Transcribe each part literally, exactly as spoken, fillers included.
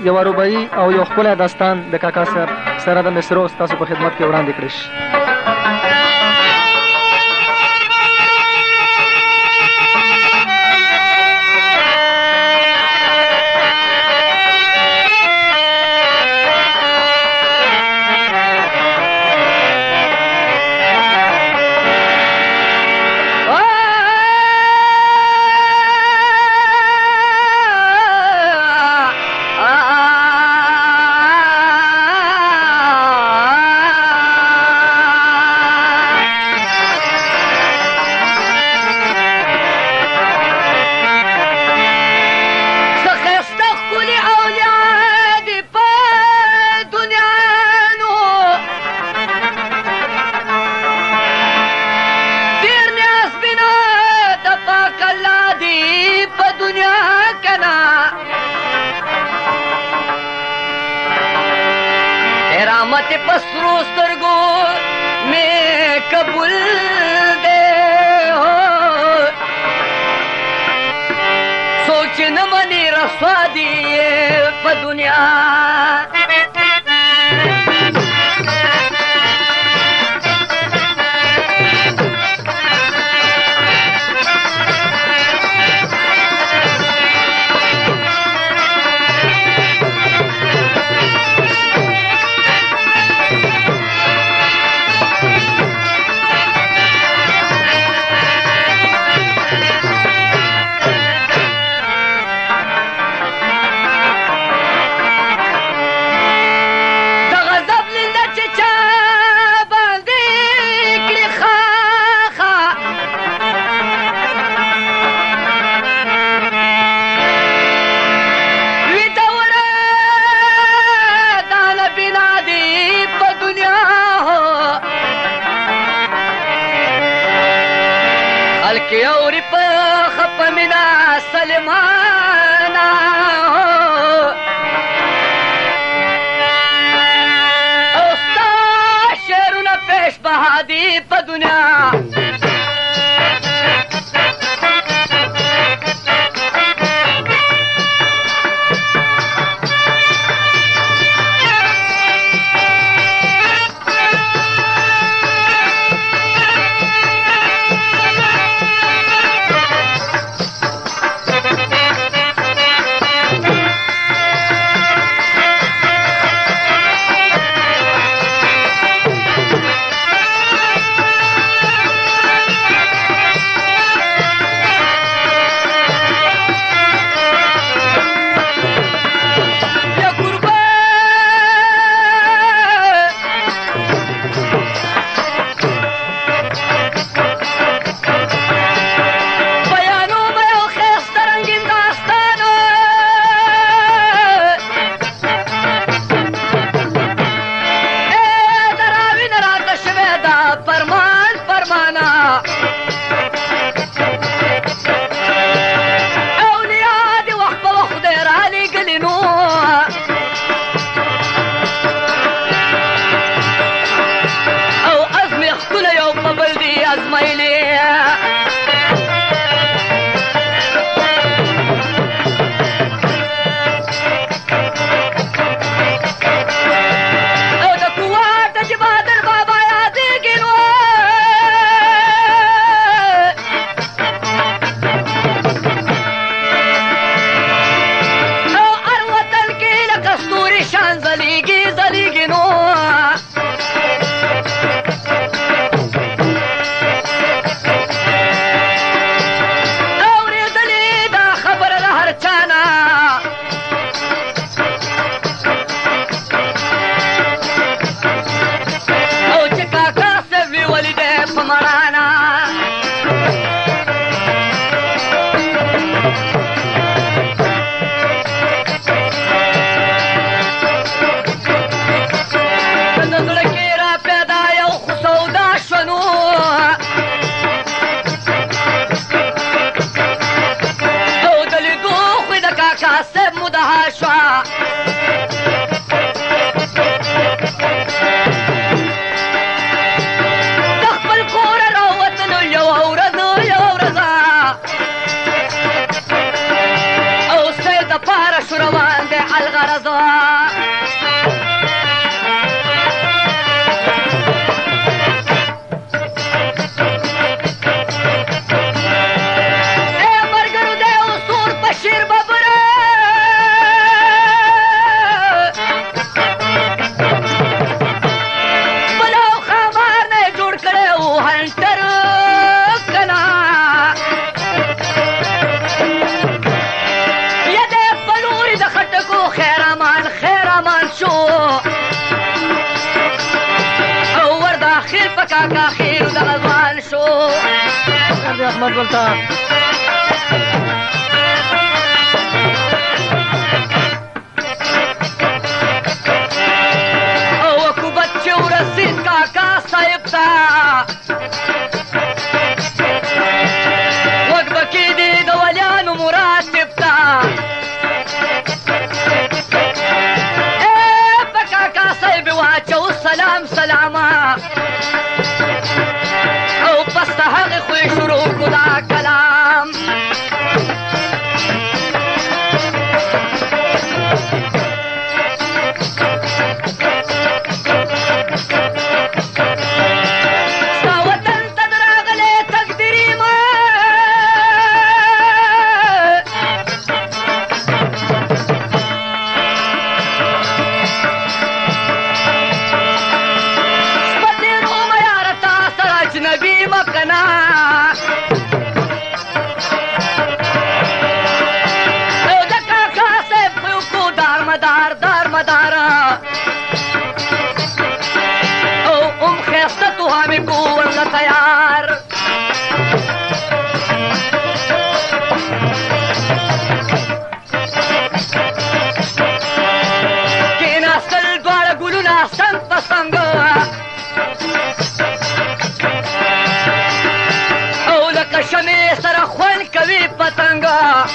یوه رباعي او یو ښکلی داستان د کاکا صاحب سره د مصرو ستاسو په خدمت کې وړاندې کړی شي. پسرو سترګو می قبول دے ہو سوچ نہ منی رسوا دیے پا دنیا یوری پا خپ منا سلمانا اوستا شیرونه پیش بهادی پا دنیا شروان دے الغرض کاکا خیر د غزوان شو احمد ولتا او کوبت چې ورسید کاکا صاحب ته وګ بکې دي د ولیانو مراتب ته ای په کاکا صاحب واچو سلام سلاما هغه خو شروع کو دا کلام ستا وطن ته راغلی تقدیري ما سپتېرو مه یاره تا سره اجنبي مه کنا دار دار مدار او ام خیسته تو همی کو ورنه تیار کېناستل دواړه ګلونه څنګ په څنګ او لکه شمې سره خوند کوي پتنګ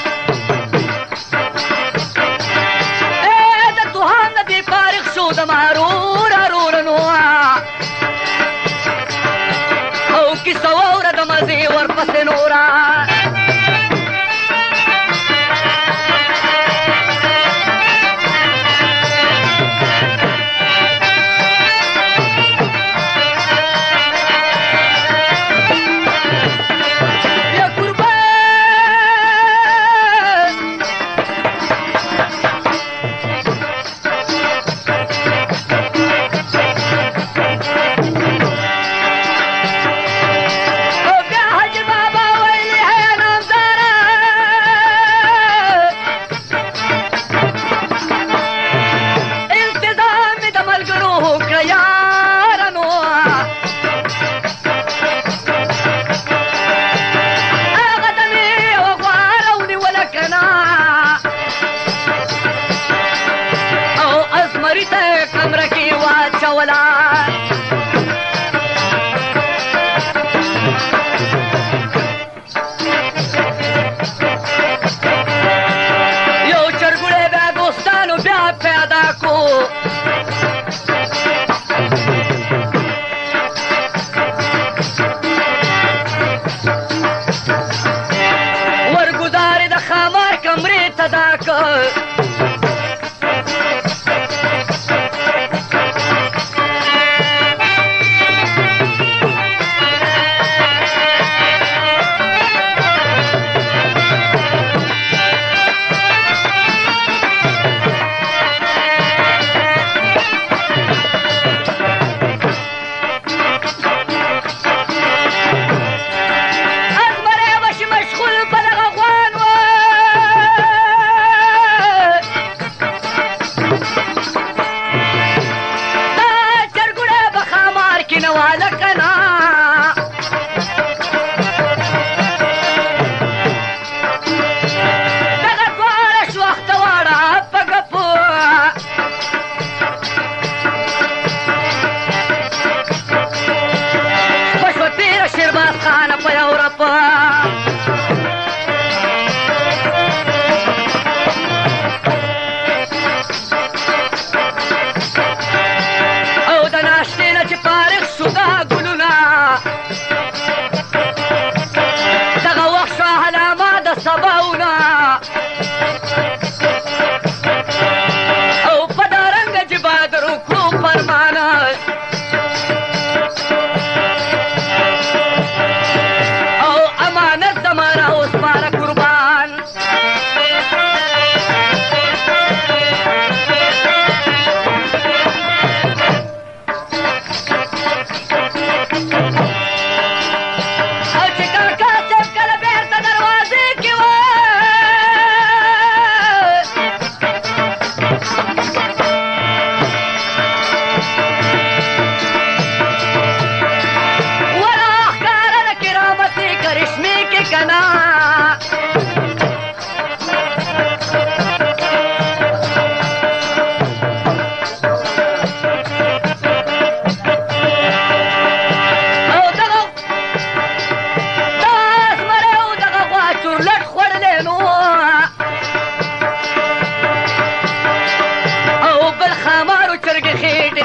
د مارور ارورنو او کیسه واوره د مزې ورپسې نوره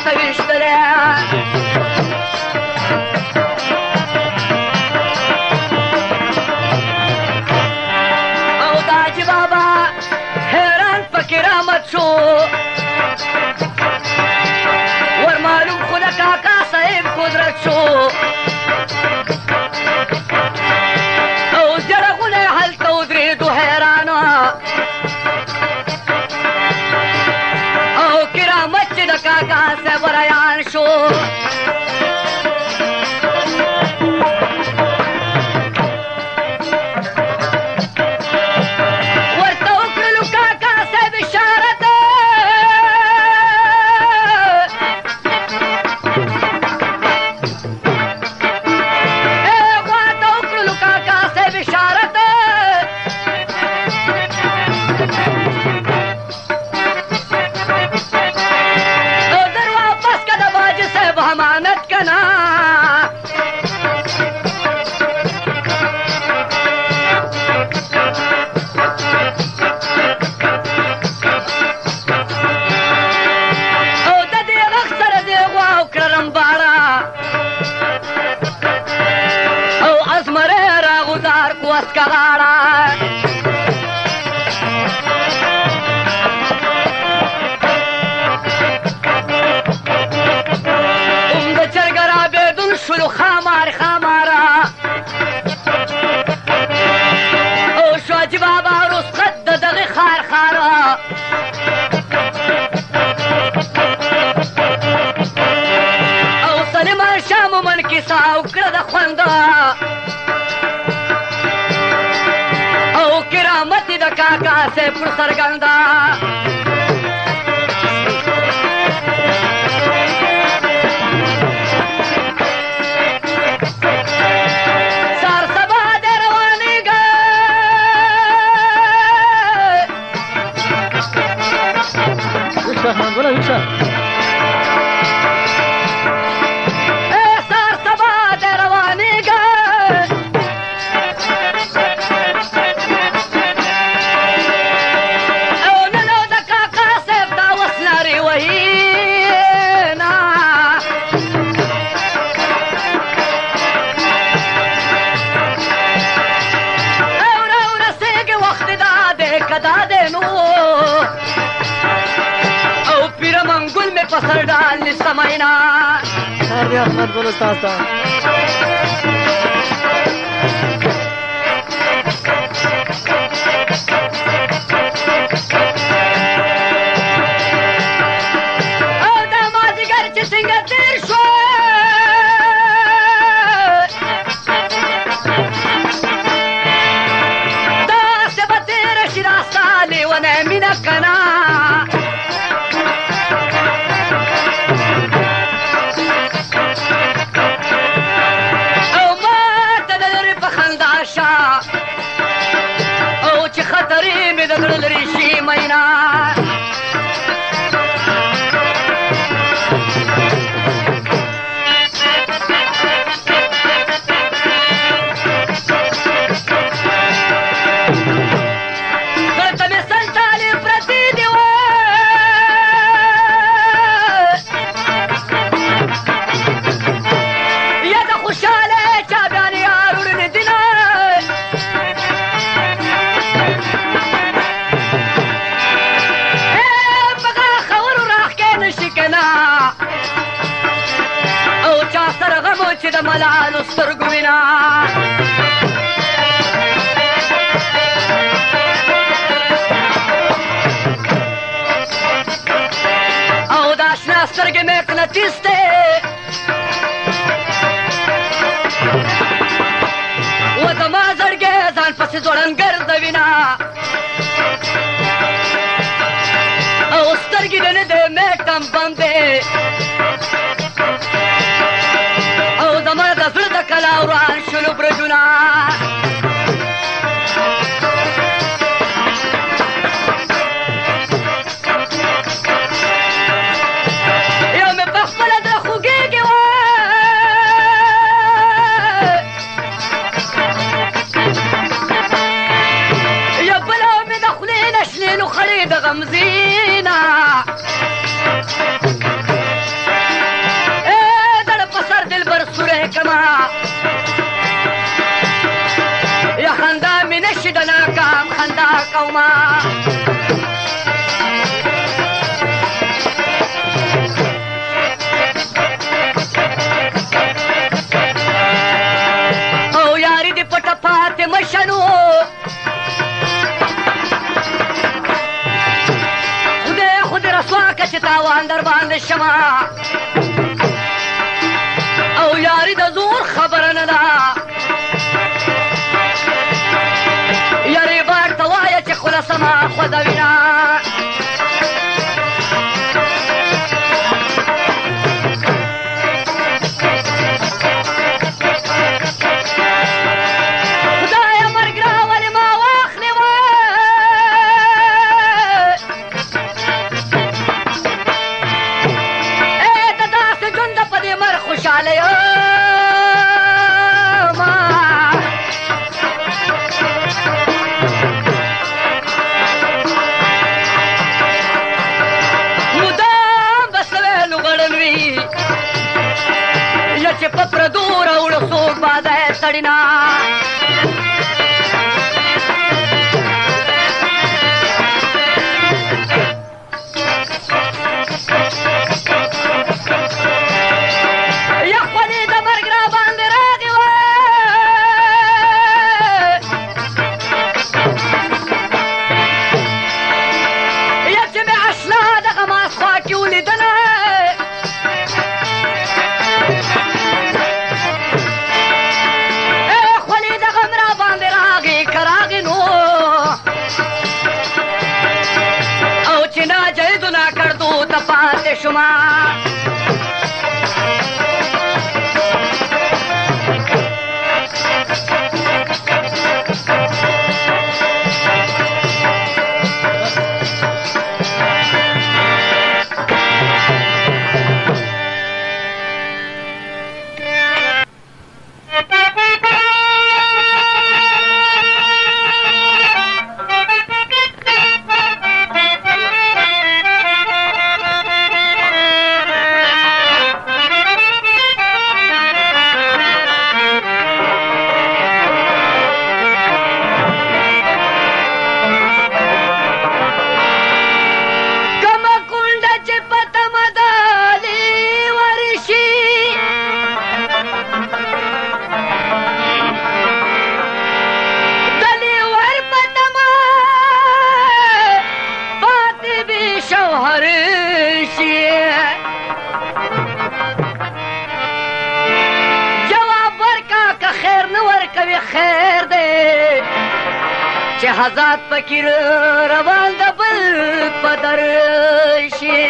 ته ویشتلی او د حاجي بابا حیران پکې رامت شو ور معلوم خو د کاکا صاحب قدرت شو او زړغونه یې هلته ودرېدو حیرانه او کرامت چې د کاکا صاحب ریان شو کاکا سے پر سرگندا سار سبا دے روانی گئے ویشا احمد بولا ویشا سار سبا دے روانی گئے پسر ڈالنی سمائنا ساری احمد بول استاد تا او دا مازیګر چې څنګه تیر شو داسې به تېره شي دا ستا لیونی مینه که نه چې د ملالو سترګو وینا او د اشنا سترګې مقناطیس دی و زما زړګی ځان پسې ځوړن ګرځوینه او سترګې د نه دی میکم بند دی کلا وران شلو برجونا یو مې پخپله د خوږېږي وه یو بله مې د خولې نه شنې لوخړې د غمزینه ځکه چې تاوان در باندې شمه او یاري د زور خبره نه ده یاري باک ته وایه چې خوله سمه خوځوینه چې په پردو راوړو څوک باده سړینا یا خولې د مرګ را باندې راغې وه یا چې مې اشنا دغه ماسخوا کې ولیدله پاتې شومه خیر دی چې حضرت فقیر روان د بل په در شي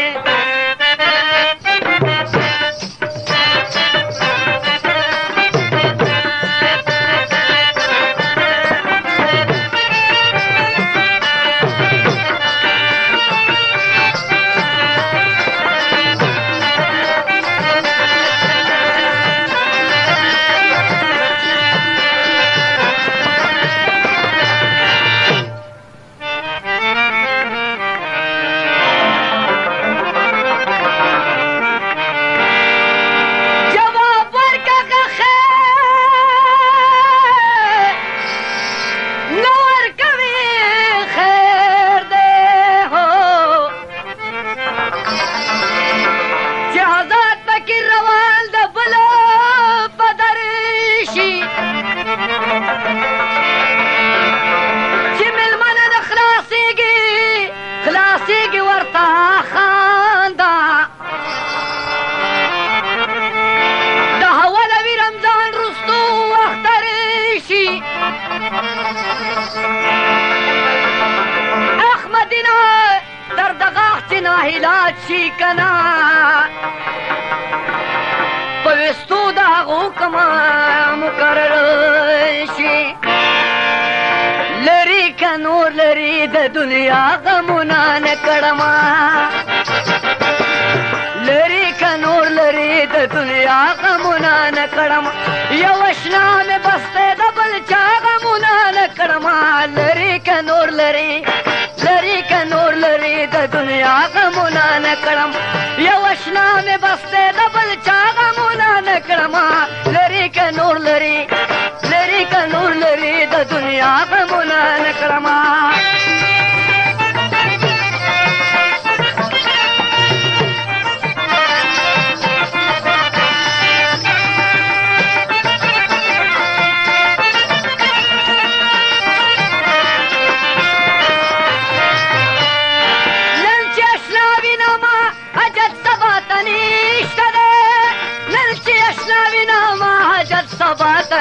علاج شي کنا پوستو دا حکم مقرر شي لری کا نور لری د دنیا غمونه نه کړما لری کا نور لری د دنیا غمونه نه کړما یو اشنا مې بسته د بل چا غمونه نه کړما لری کا نور لری لری کا نور لری د دنیا غمونه نه کړم یو اشنا مې بسته د بل چا غمونه نه کړم لری کا نور لری لری کا نور لری د دنیا غمونه نه کړم نن چې اشنا وینم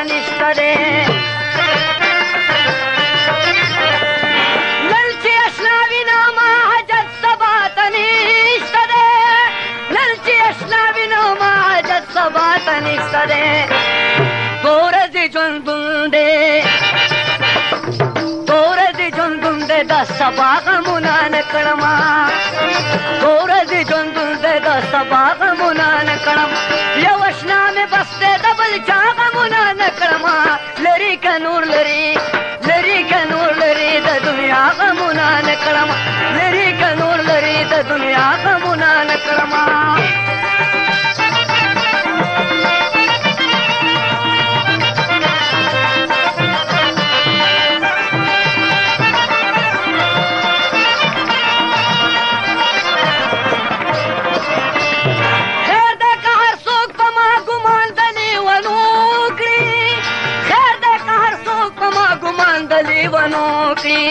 نشته دی نن چې اشنا وینم حاجت سبا ته نشته دی نن چې اشنا وینم حاجت سبا ته نشته دی دوه ورځې ژوندون دی دوه ورځې ژوندون دی د سبا غمونه نه کړمه دوه ورځې ژوندون دی د سبا غمونه نه کړم یو اشنا مې بس دی د بل چا غمونه نه کړمه لري که نور لري لري که نور لري د دنیا غمونه نه کړمه لري که نور لري د دنیا غمونه نه کړمه ونوکړي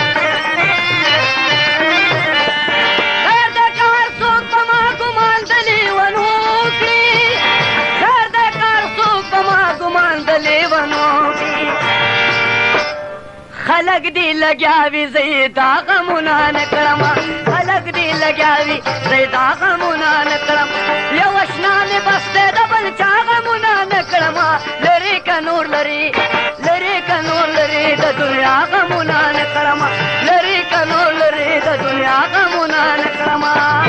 خیر د کار څوک په ما ګمان دلې ونوکړي خیر د کار څوک په ما ګمان دلې ونوکړي خلک دې لګیا وي زه یې دا غمونه نه کړم خلک دې لګیا وي زه یې دا غمونه نه کړم یو اشنا مې بس دی د بل چا غمونه نه کړم لرې که نور لري لري که نور لري د دنیا غمونه نه کړم لري که نور لري د دنیا غمونه نه کړم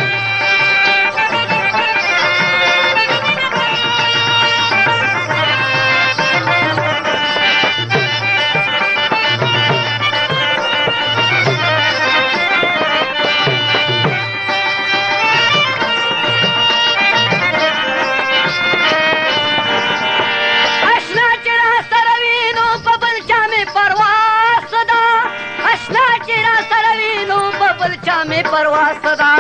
में परवा सदा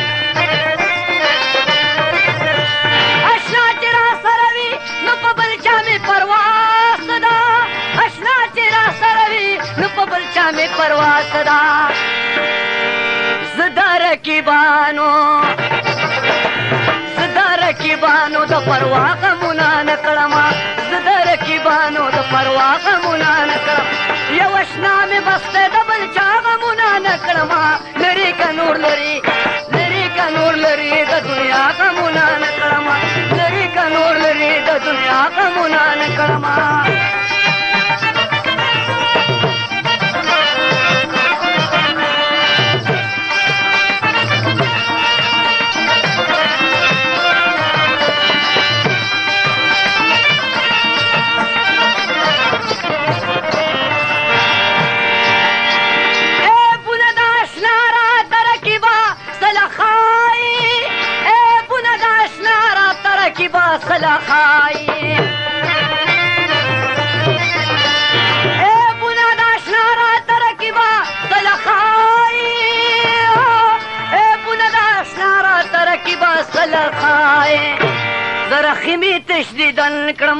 اشنا چرا سروي نو په بل چا مې پروا سدا اشنا چرا سروي نو په بل چا مې پروا سدا زدا رکیبانو زدا رکیبانو د پروا غمونه نه کړم زدا رکیبانو د پروا غمونه نه کړم یو اشنا مې بس دی د بل چا غمونه نه کړم لري که نور لري لري که نور لري د دنیا غمونه نه کړم لري که نور لري د دنیا غمونه نه کړم سلا خای اے بنا داشنا را ترکیبا سلا خای اے بنا داشنا را ترکیبا سلا خای زرخیمی تشدیدن کرم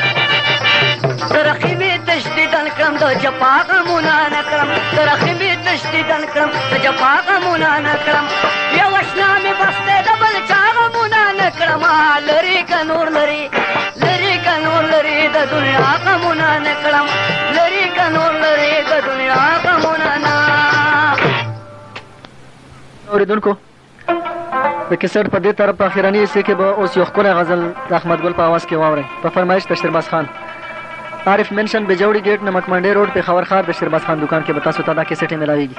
زرخیمی تشدیدن کرم دو جپا غمونا نکرم زرخیمی تشدیدن کرم دو جپا غمونا نکرم یو اشنا می بستے دبل چا غمونا نکرم لری که نور لری لری که نور لری د دنیا غمونا نکرم لری که نور لری د دنیا غمونا نا اوریدونکو د کیسټ په دې طرف په اخرنی حصے کې به اوس یو ښکلی غزل د احمد ګل په آواز کې واورئ په فرمایش د شیرباز خان عارف منشن بجوړي ګیټ نمک منډي روډ پېښور ښار د شیرباز خان دکان کې به تاسو ته دا کیسټ ملاویږي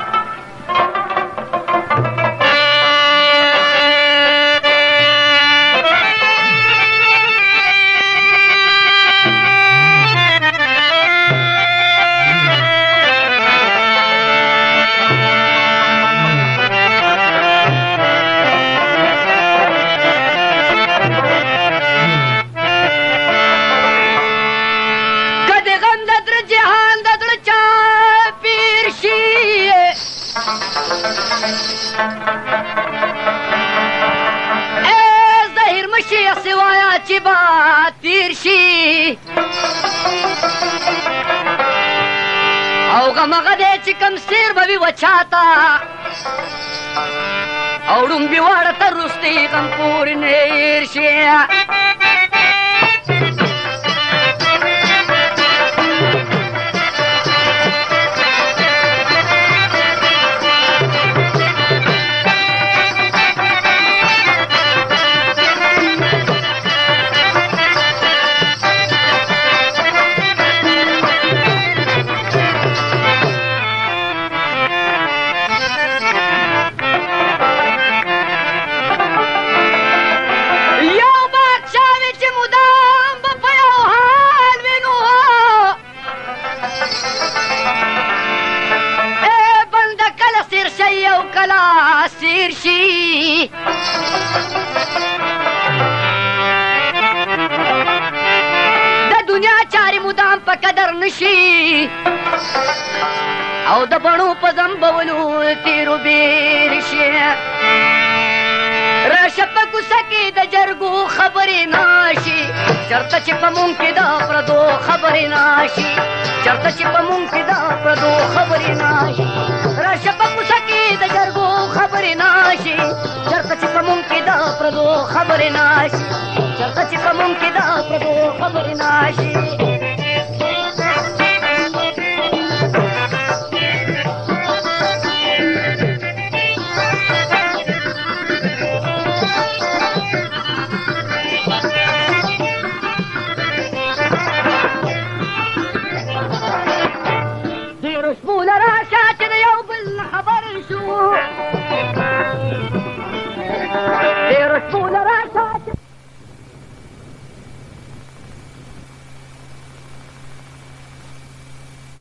او غمغه دې چې کم سیر به وي وچاته او ړومبي واړه تر وروستي غم پورې نه هېر شي تیر شي د دنیا چارې مدام په قدر نشي او د بڼو په زنبولو تیرو بیر شي راشه په کوڅه کې د جرګو خبرې ناشي چرته چې په مونږ کې د پردو خبرې ناشي چرته چې په مونږ کې د پردو خبرې ناشي راشه په کوڅه کې د جرګو خبرې ناشي چرته چې په مونږ کې د پردو خبرې ناشي چرته چې په مونږ کې د پردو خبرې ناشي